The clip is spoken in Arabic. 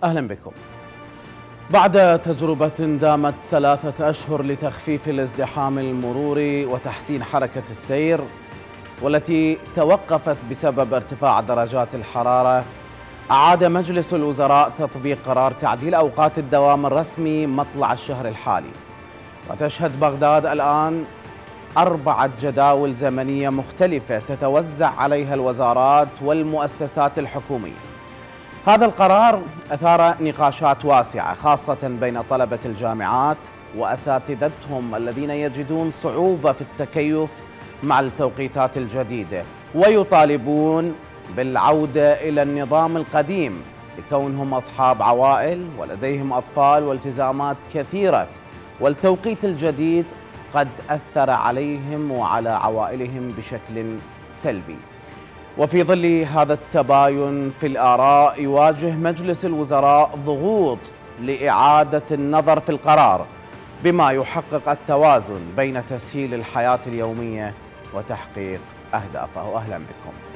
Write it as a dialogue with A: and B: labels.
A: أهلا بكم. بعد تجربة دامت 3 أشهر لتخفيف الازدحام المروري وتحسين حركة السير، والتي توقفت بسبب ارتفاع درجات الحرارة، أعاد مجلس الوزراء تطبيق قرار تعديل أوقات الدوام الرسمي مطلع الشهر الحالي. وتشهد بغداد الآن 4 جداول زمنية مختلفة تتوزع عليها الوزارات والمؤسسات الحكومية. هذا القرار أثار نقاشات واسعة خاصة بين طلبة الجامعات وأساتذتهم الذين يجدون صعوبة في التكيف مع التوقيتات الجديدة، ويطالبون بالعودة إلى النظام القديم لكونهم أصحاب عوائل ولديهم أطفال والتزامات كثيرة، والتوقيت الجديد قد أثر عليهم وعلى عوائلهم بشكل سلبي. وفي ظل هذا التباين في الآراء، يواجه مجلس الوزراء ضغوط لإعادة النظر في القرار بما يحقق التوازن بين تسهيل الحياة اليومية وتحقيق أهدافه. أهلا بكم.